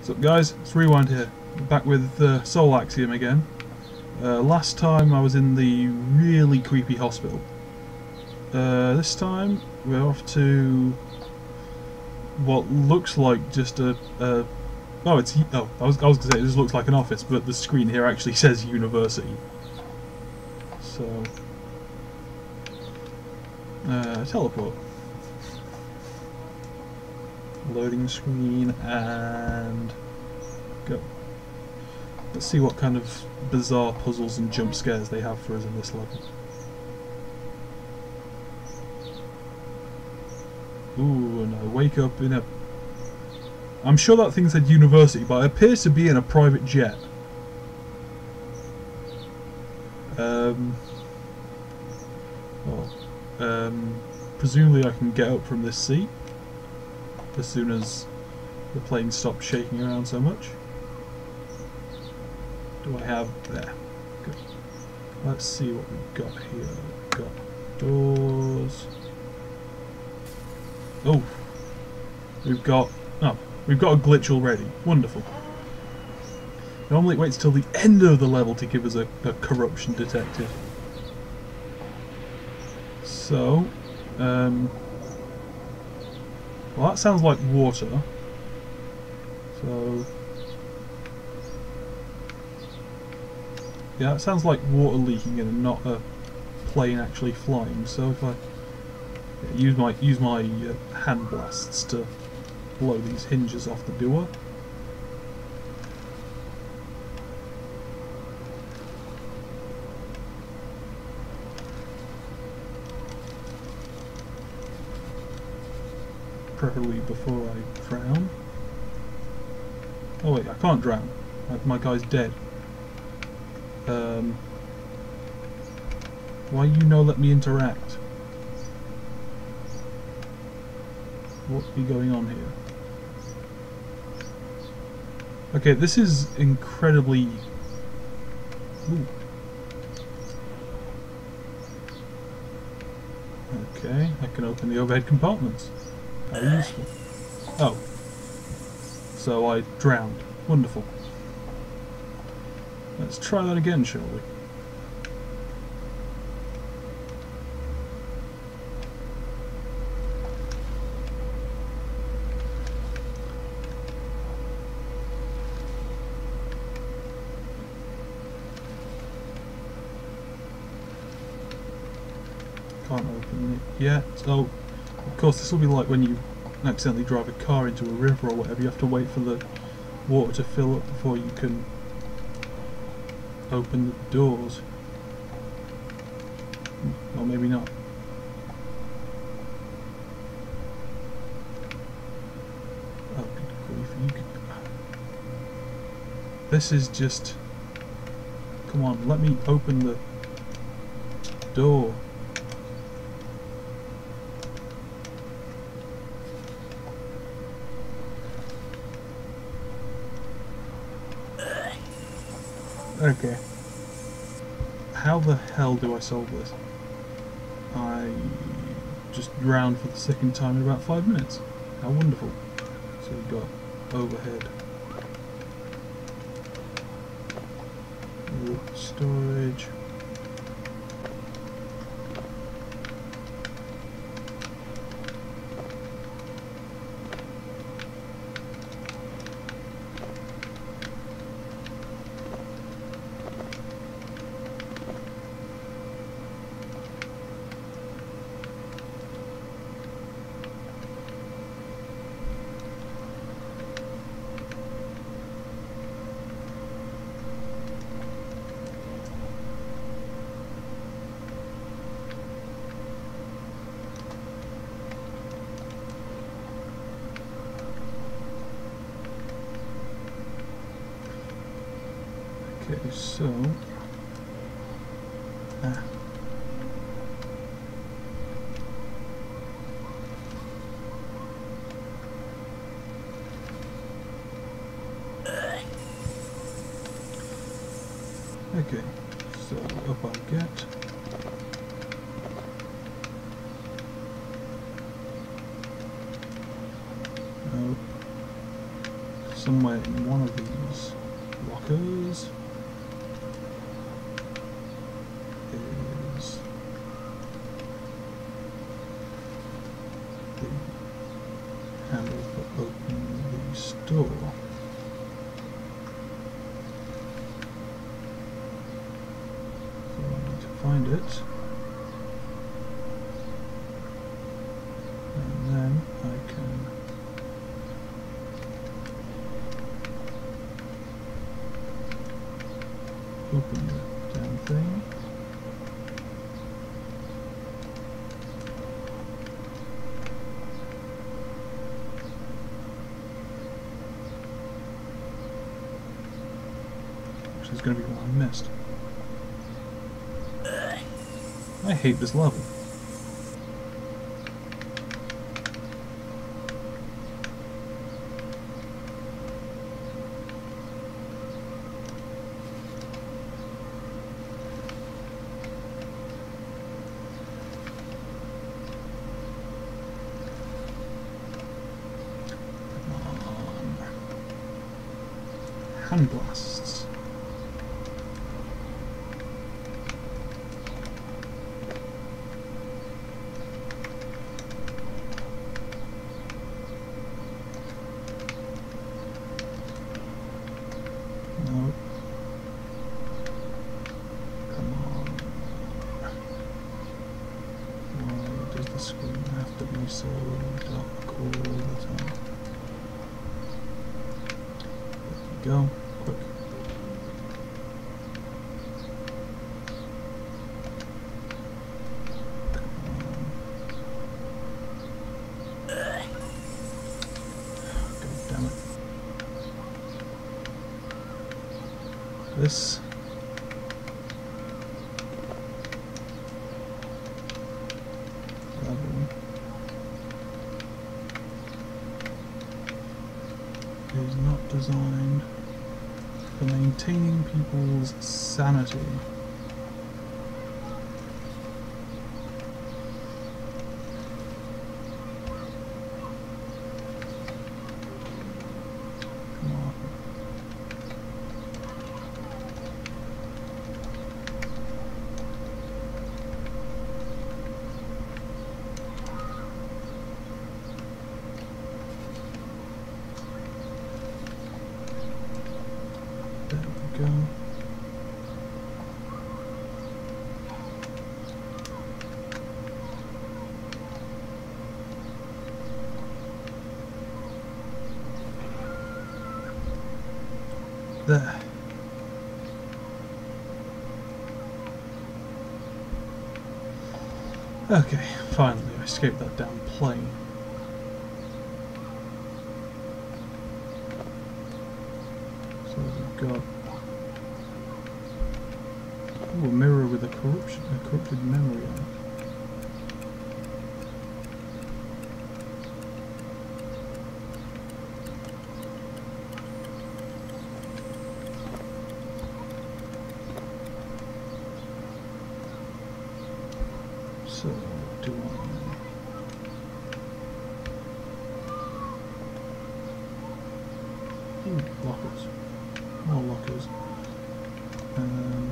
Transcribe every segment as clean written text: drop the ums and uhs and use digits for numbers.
What's up guys, it's Rewind here, back with Soul Axiom again. Last time I was in the really creepy hospital. This time we're off to what looks like just I was gonna say this looks like an office, but the screen here actually says university. So teleport. Loading screen and go. Let's see what kind of bizarre puzzles and jump scares they have for us in this level. Ooh, and I wake up in a... I'm sure that thing said university, but it appears to be in a private jet. Presumably I can get up from this seat as soon as the plane stops shaking around so much. Do I have... there. Good. Let's see what we've got here. We've got doors. Oh! We've got a glitch already. Wonderful. Normally it waits till the end of the level to give us a corruption detected. So, well, that sounds like water. So, yeah, it sounds like water leaking in and not a plane actually flying. So if I use my hand blasts to blow these hinges off the door. Preferably before I drown. Oh wait, I can't drown. My guy's dead. Why you no let me interact? What's be going on here? Okay, this is incredibly... Ooh. Okay, I can open the overhead compartments. How useful. Oh. So I drowned. Wonderful. Let's try that again, shall we? Can't open it yet. Oh. Of course, this will be like when you accidentally drive a car into a river or whatever. You have to wait for the water to fill up before you can open the doors. Or maybe not. Oh, good grief. This is just... Come on, let me open the door. Okay. How the hell do I solve this? I just drowned for the second time in about 5 minutes. How wonderful. So we've got overhead. Storage. Okay, so... Okay, so up I get. somewhere in one of these lockers is the handle for opening the store. So I need to find it. And then I can open the damn thing. Which is going to be one I missed. I hate this level. Hand blasts. No. Come on. Why does the screen have to be so dark all the time? There you go. Quick. God damn it. This level is not designed for maintaining people's sanity. Come on. There we go. There. Okay, finally I escaped that damn plane. So we've got a mirror with a corrupted memory on it. So, do I... Ooh, lockers. More lockers. And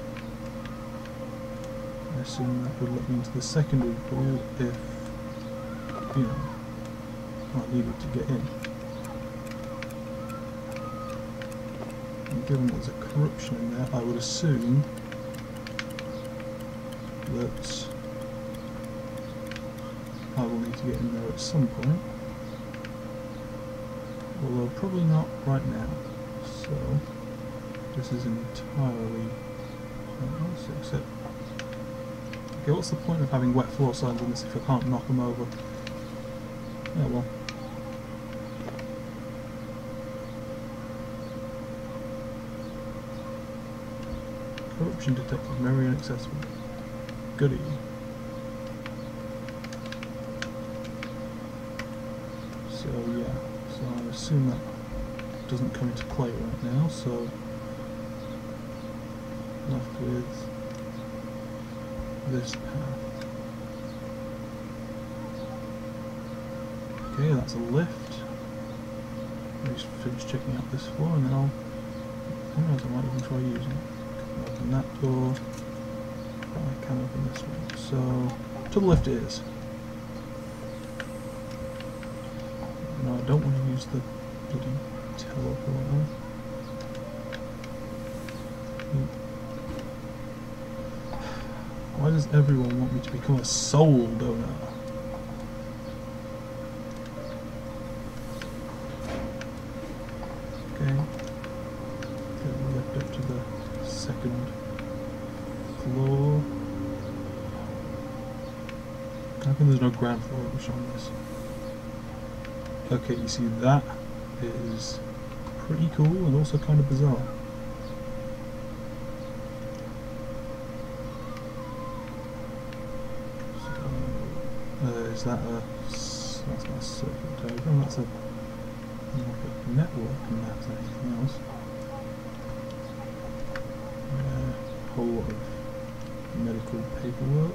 I assume that would let me into the secondary pool if, you know, I needed to get in. And given there's a corruption in there, I would assume that I will need to get in there at some point, although probably not right now. So this is entirely pointless, except okay, what's the point of having wet floor signs in this if I can't knock them over? Yeah, well. Corruption detected, very inaccessible. Goody. So yeah, so I assume that doesn't come into play right now, so left with this path. Okay, that's a lift. Let me just finish checking out this floor and then I'll... Who knows, I might even try using it. Can open that door. But I can open this one. So, to the left it is. No, I don't want to use the bloody teleporter. Why does everyone want me to become a soul donor? Okay. Get left up to the second floor. How come there's no ground floor rubbish on this? Okay, you see that is pretty cool and also kind of bizarre. Is that a... that's not a circuit diagram, that's a network and that's anything else. A whole lot of medical paperwork.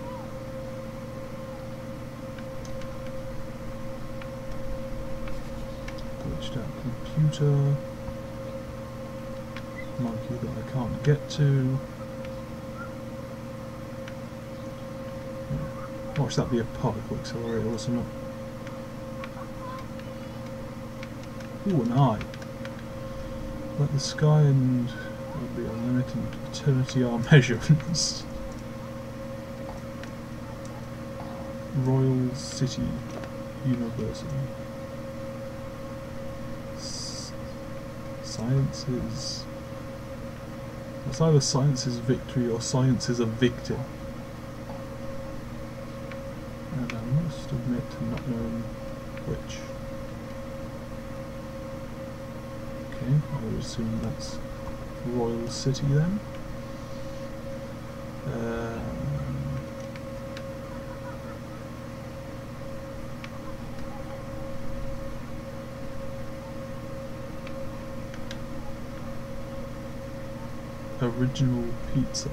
Glitched out computer. Monkey that I can't get to. Watch that be a particle accelerator or something. Ooh, an eye. Let the sky and will be a limit and eternity are measurements. Royal City University. Science is... it's either science is victory or science is a victim. And I must admit to not knowing which. Okay, I would assume that's Royal City then. Original pizza.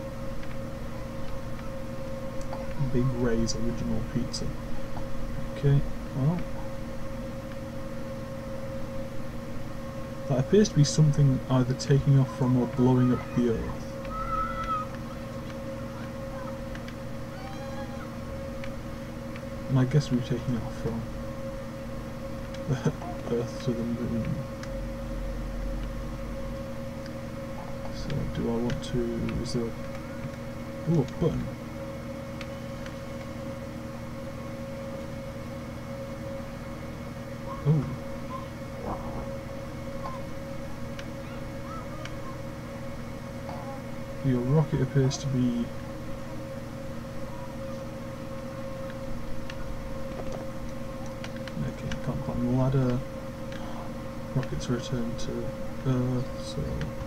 Big Ray's original pizza. Okay, well, that appears to be something either taking off from or blowing up the Earth. And I guess we're taking off from the Earth to the Moon. So do I want to... is there a... ooh, a button. Oh. Your rocket appears to be... okay, can't climb the ladder. Rockets return to Earth, so...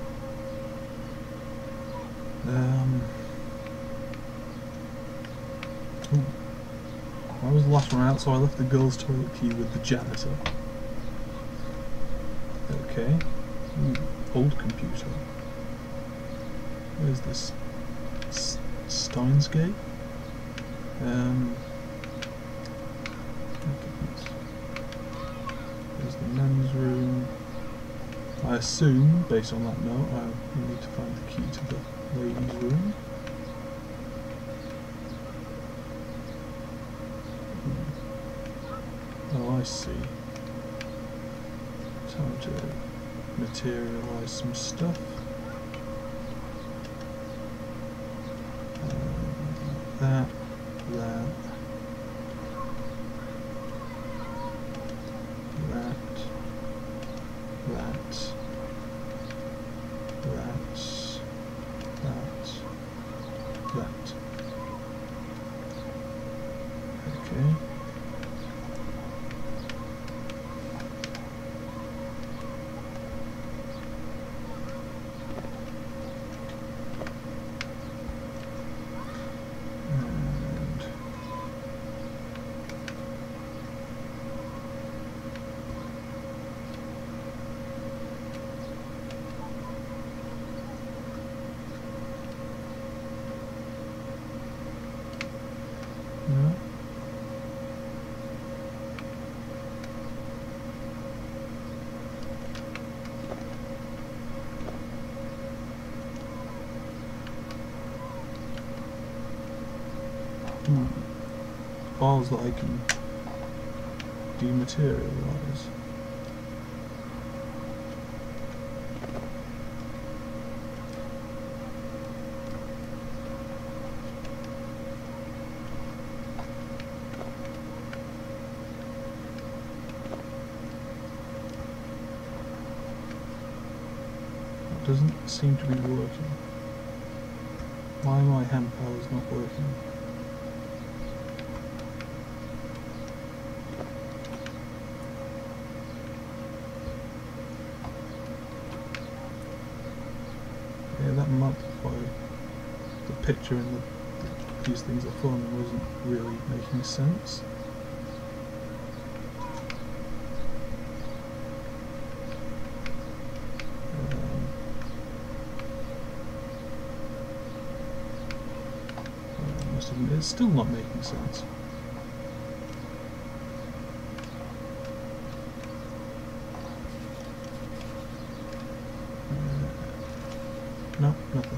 ooh. I was the last one out, so I left the girls' toilet key with the janitor. Okay. Ooh, old computer. Where's this? Steins Gate? There's the men's room. I assume, based on that note, I need to find the key to the ladies' room. Oh, I see. Time to materialise some stuff. That. That. Okay. Files that I can dematerialize. That doesn't seem to be working. Why my hand power is not working? Yeah, that might be why the picture and these things are forming wasn't really making sense. It's still not making sense. No, nothing.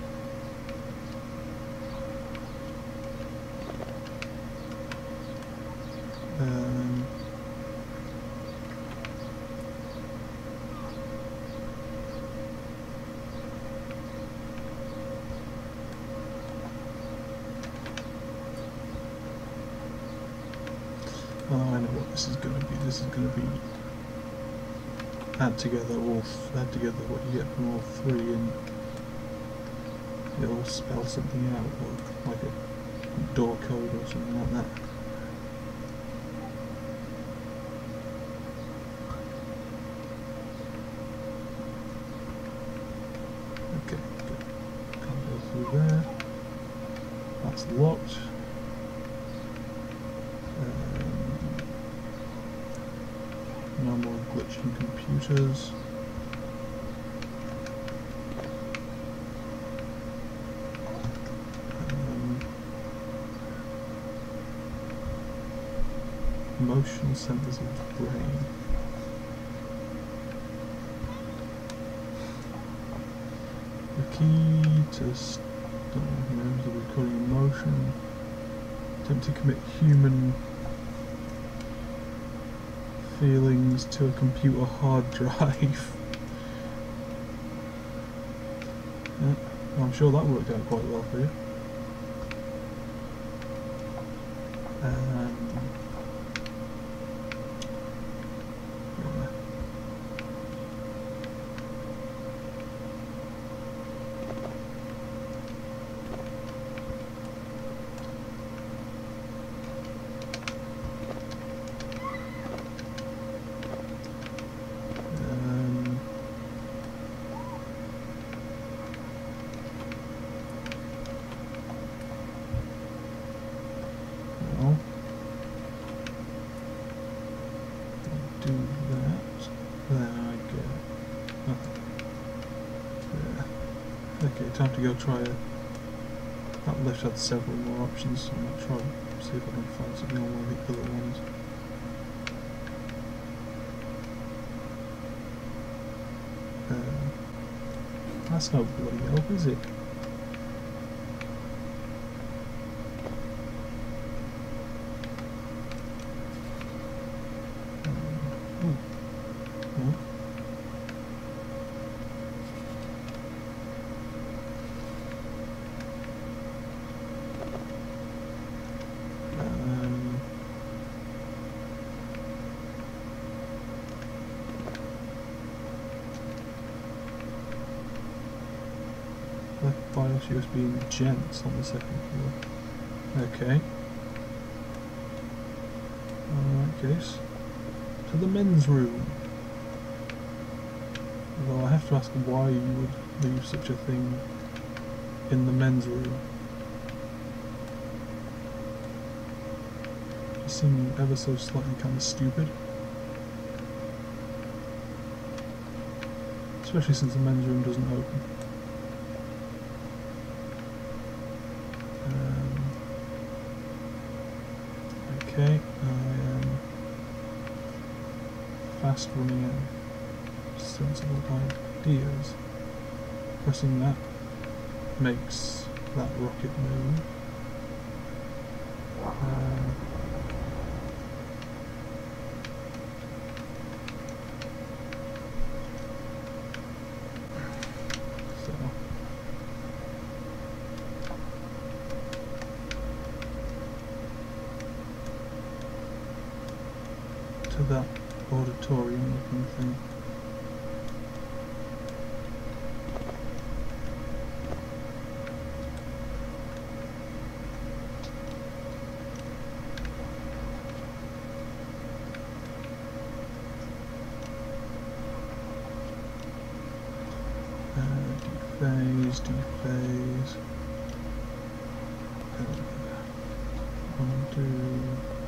Oh, I know what this is going to be. This is going to be add together what you get from all three, and it'll spell something out, or like a door code or something like that. Okay, good. Can't go through there. That's locked. No more glitching computers. Motion centers of the brain. The key to the recording of motion. Attempt to commit human feelings to a computer hard drive. Yeah, I'm sure that worked out quite well for you. Yeah. Do that, then I get nothing. Yeah. Okay, time to go try it. That left had several more options, so I'm going to try and see if I can find something on one of the other ones. That's no bloody help, is it? BIOS USB and gents on the second floor. Okay. Alright, case. To the men's room. Although I have to ask why you would leave such a thing in the men's room. You seem ever so slightly kind of stupid. Especially since the men's room doesn't open. Okay, I am fast running out of sensible ideas. Pressing that makes that rocket move. To that auditorium looking thing. Dephase. Undo.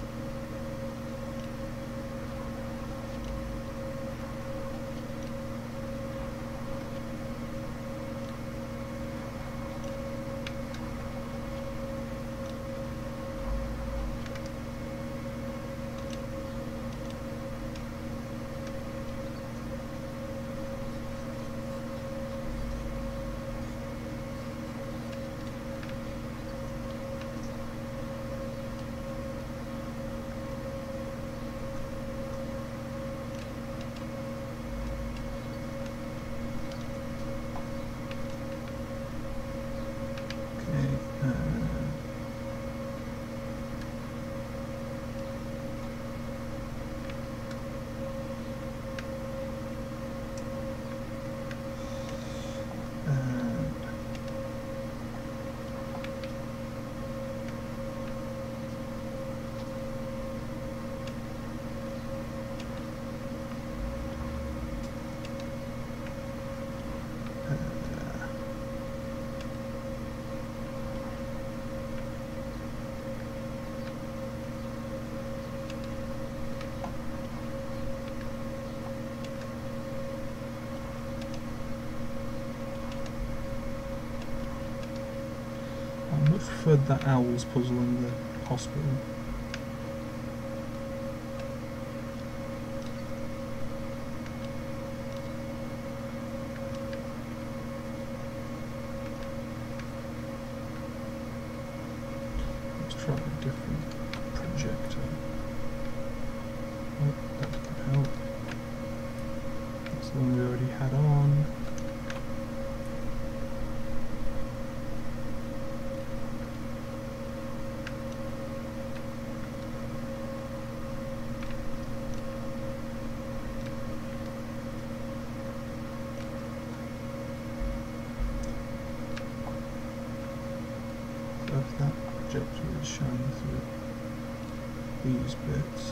I much preferred that owl's puzzle in the hospital. Let's try a different projector. Oh, that didn't help. That's the one we already had on. If that projector is shining through these bits.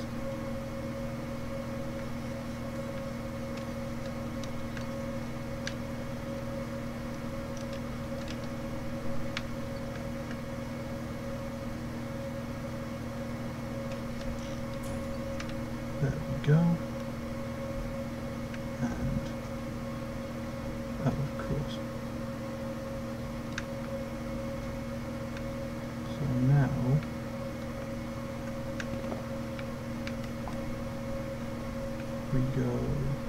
There we go. And oh, of course. So now we go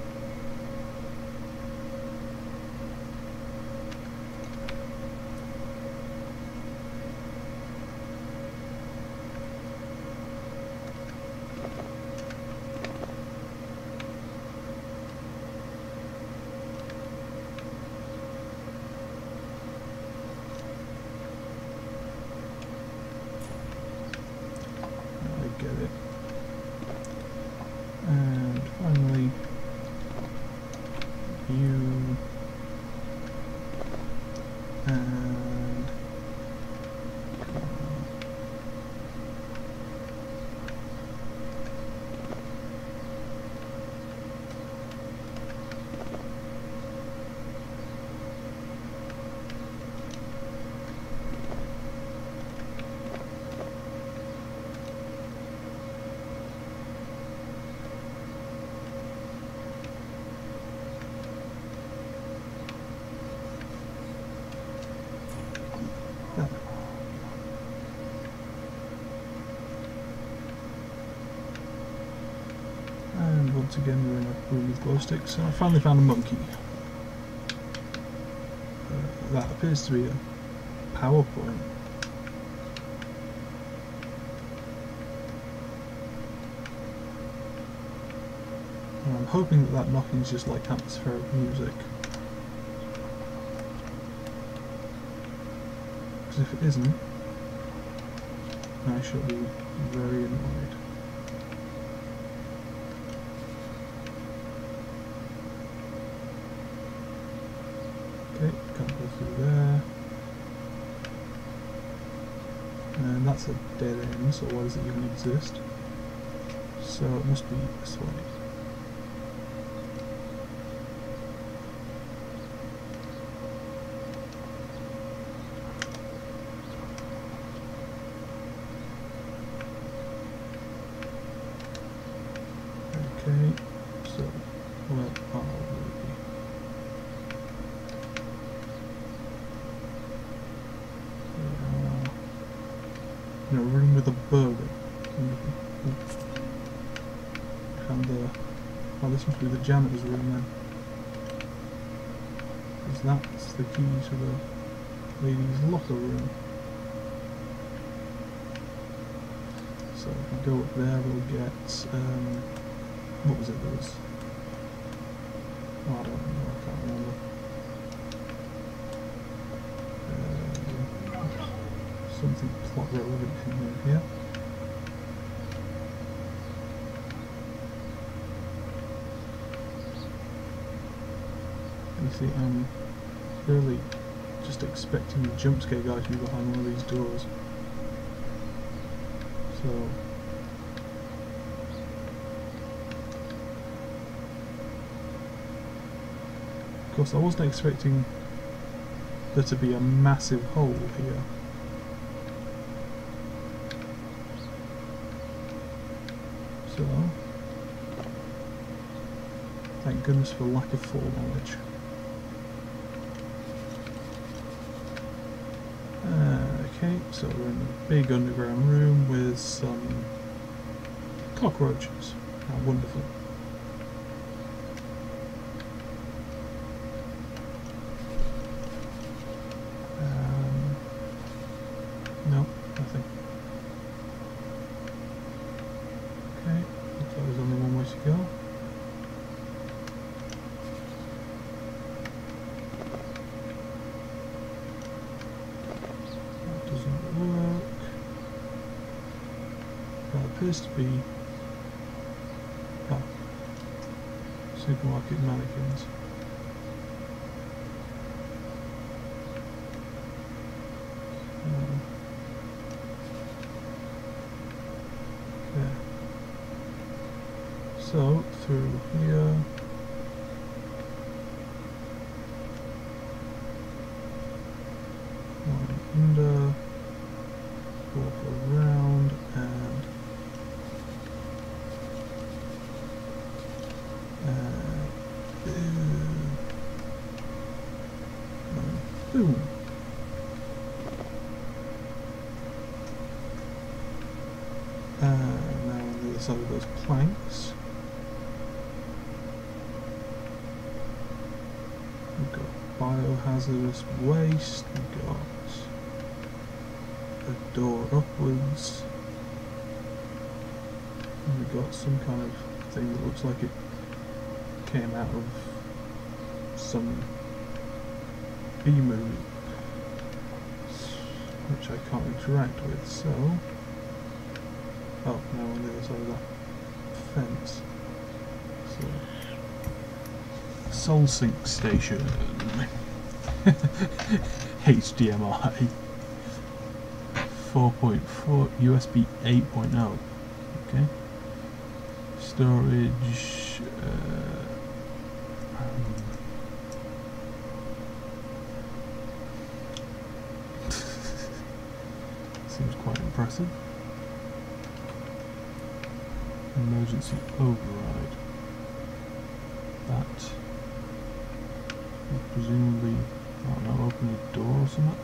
get it. And finally, you and and once again we're in a room with glow sticks. So I finally found a monkey. That appears to be a PowerPoint. hoping that that knocking is just like atmospheric music. Because if it isn't, I shall be very annoyed. Okay, can't go through there. And that's a dead end, so why does it even exist? So it must be this way. Okay, so where are we? In a room with a burger. And oh, this must be the janitor's room then. Because that's the key to the ladies' locker room. So if we go up there, we'll get what was it? There was, oh, I don't know. I can't remember. Something plot relevant in here. You see, I'm really just expecting the jump scare guy to be behind one of these doors. So of course I wasn't expecting there to be a massive hole here. So, thank goodness for lack of foreknowledge. Okay, so we're in a big underground room with some cockroaches. How wonderful. No, nothing. Okay, looks like there's only one way to go. That doesn't work. That appears to be supermarket mannequins. Okay. So through here, one under, walk around, and boom. Now on the other side of those planks, we've got biohazardous waste, we've got a door upwards, and we've got some kind of thing that looks like it came out of some B-movie, which I can't interact with, so oh, now on the other side of that fence. So, Soul Sync Station. HDMI 4.4 USB 8.0. Okay. Storage. Seems quite impressive. Emergency override. That would presumably, I don't know, open a door or something.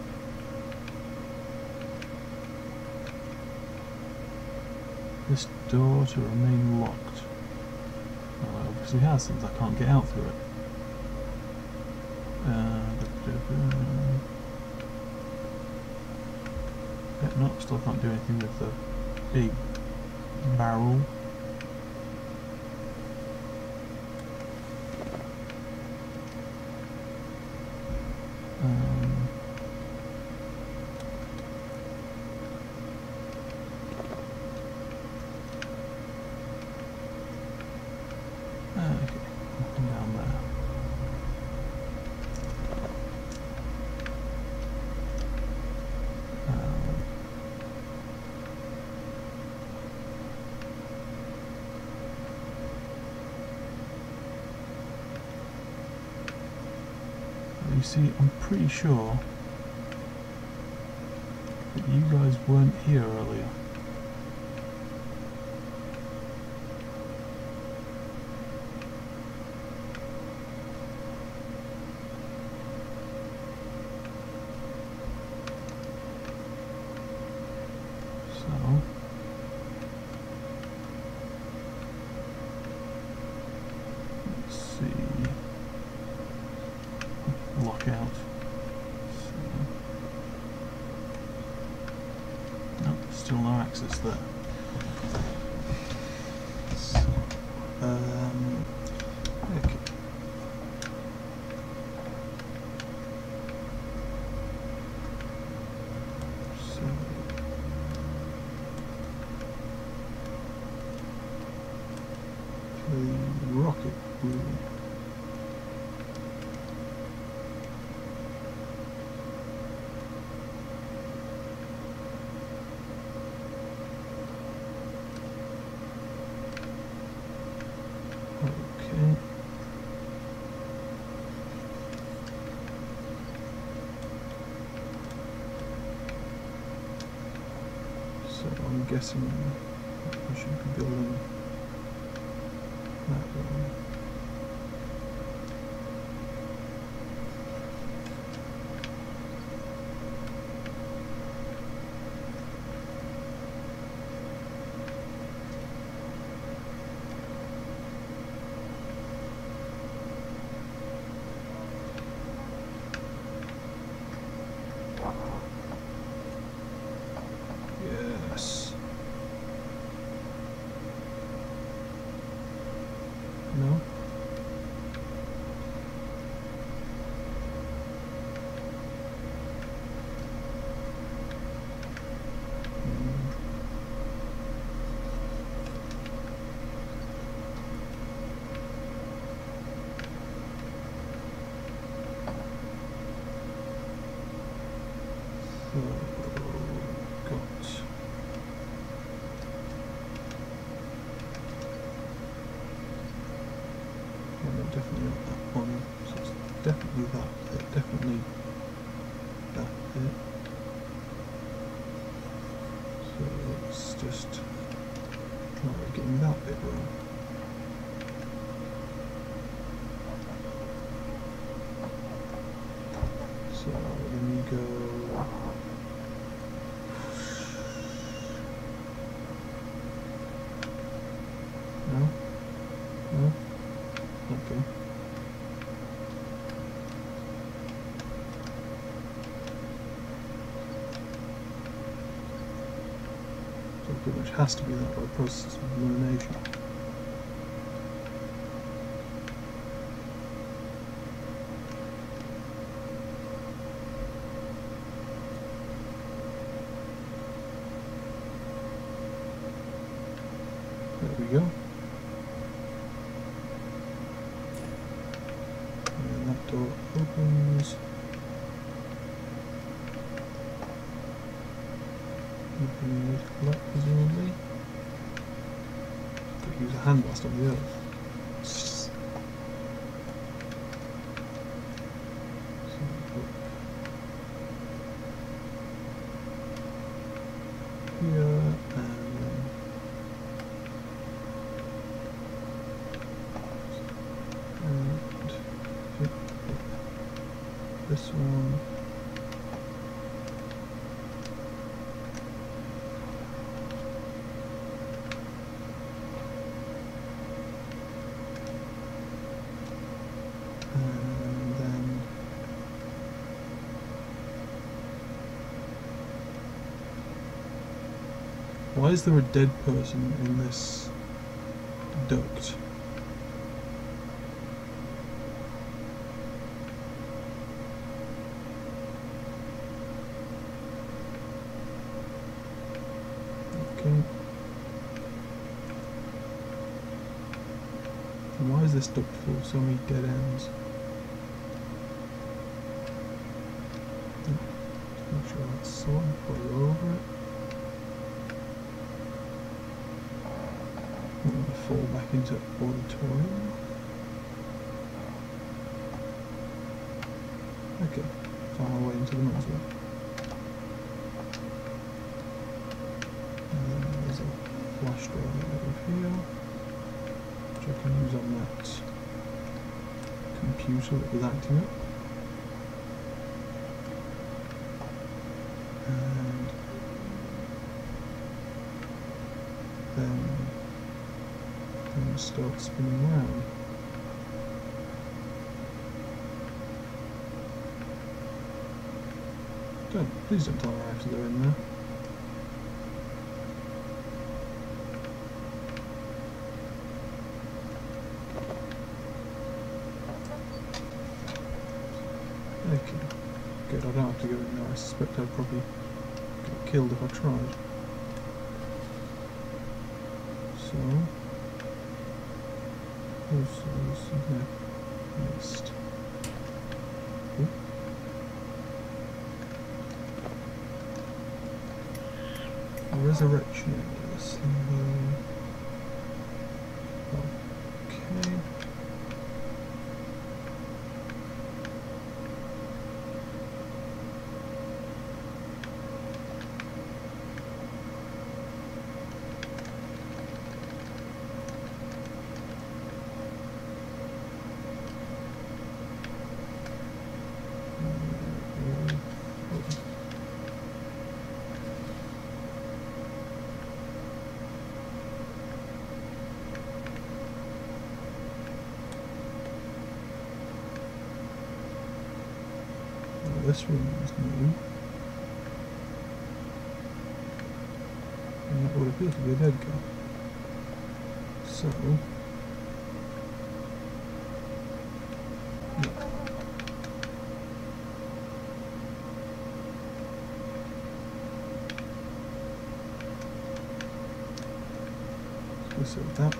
This door to remain locked. Well, it obviously has, since I can't get out through it. Yeah, no, still can't do anything with the big barrel. Okay, nothing down there. You see, I'm pretty sure that you guys weren't here earlier. So let's see. Lockout. No, still no access there. So, okay. So the rocket wheel. Okay. So I'm guessing I should be building that one. Yes. No? So, got no, definitely not that one. So it's definitely that bit, definitely that bit. So it's just not getting that bit wrong. So then you go. No? No? Okay. So it pretty much has to be that by process of elimination. There we go. And that door opens. Nothing need to collect, presumably. Could use a hand blast on the earth. So, here and this one. Why is there a dead person in this duct? Okay. And why is this duct full of so many dead ends? Make sure that's sorted before I go over it. I'm going to fall back into auditorium. Okay, find my way into the muzzle. And then there's a flash drive over here, which I can use on that computer that was acting up. And then things start spinning around. Please don't tell me I have to go in there. Okay, good, I don't have to go in there. I suspect I'd probably get killed if I tried. So, also something I missed. Ooh. Resurrection. Okay. This room is new, and that would appear to be a dead guy. So, yeah. So that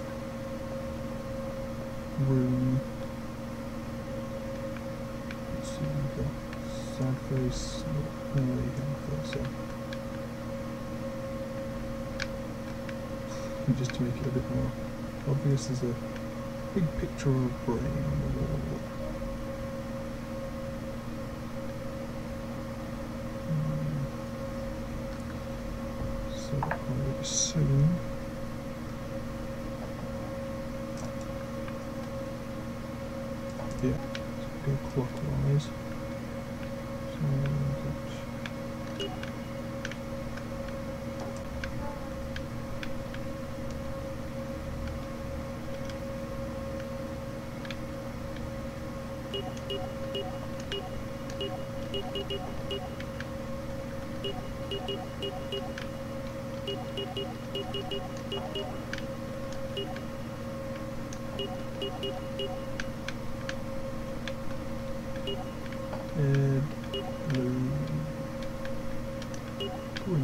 room. Let's see, we've got side face. No, you can face it. Just to make it a bit more obvious, there's a big picture of a brain on the wall. So I would assume yeah, so go clockwise. So red, blue, green.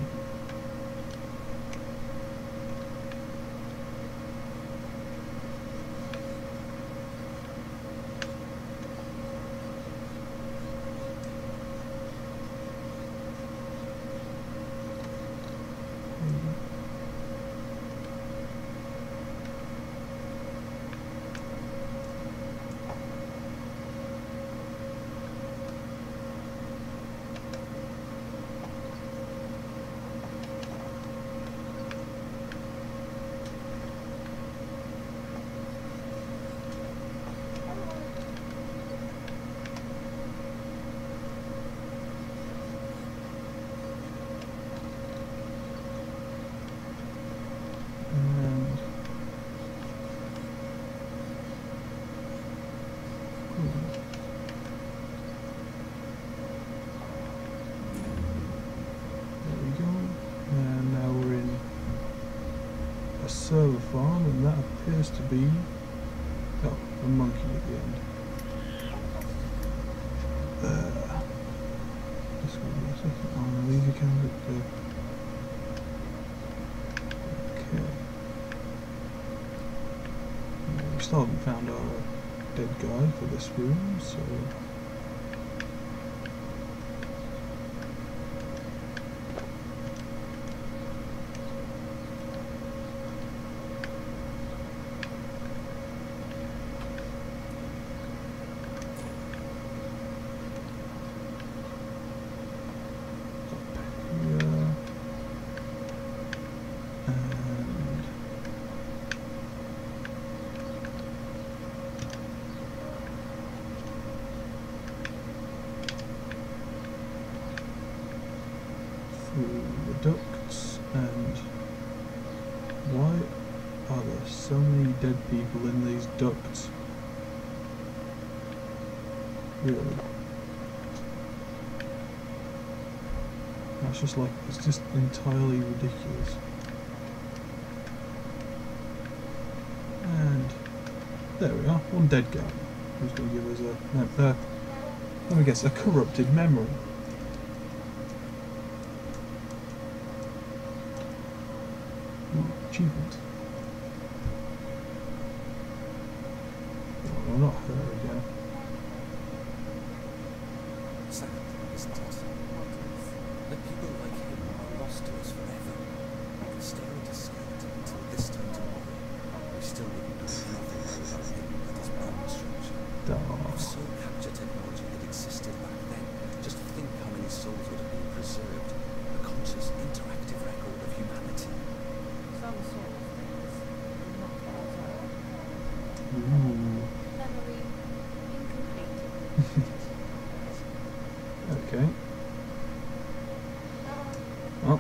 server farm, and that appears to be a monkey at the end. Just going to be a second. I'm going to leave your camera there. Okay. We still haven't found our dead guy for this room, so. The ducts, and why are there so many dead people in these ducts? Really? That's just like, it's just entirely ridiculous. And there we are, one dead guy who's going to give us let me guess, a corrupted memory. Achievement. Oh, not her again. Sad, isn't it? The people like him are lost to us forever. We can stare into skate until this time tomorrow. We still wouldn't know nothing about him and his bone structure. If soul capture technology had existed back then, just think how many souls would have been preserved. A conscious, interactive record of humanity. Some sort of things, not all. Ooh. Memory incomplete. Okay. Well.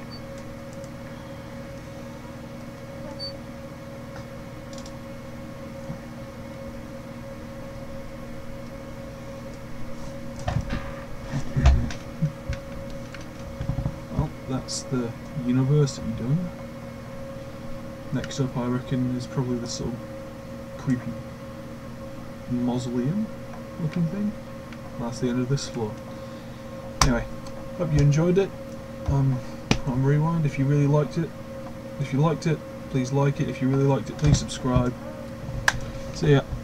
Well, that's the university done. Next up, I reckon, is probably this sort of creepy mausoleum looking thing. That's the end of this floor. Anyway, hope you enjoyed it. On Rewind, if you really liked it. If you liked it, please like it. If you really liked it, please subscribe. See ya.